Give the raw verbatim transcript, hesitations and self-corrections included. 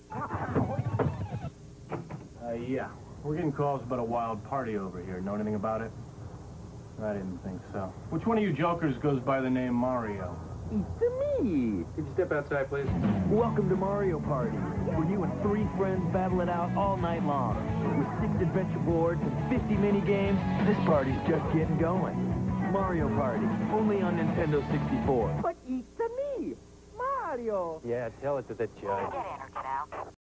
Uh, yeah. We're getting calls about a wild party over here. Know anything about it? I didn't think so. Which one of you jokers goes by the name Mario? It's me. Could you step outside, please? Welcome to Mario Party, where you and three friends battle it out all night long. With six adventure boards and fifty mini games, this party's just getting going. Mario Party, only on Nintendo sixty-four. But it's me, Mario. Yeah, tell it to the judge. Get in or get out.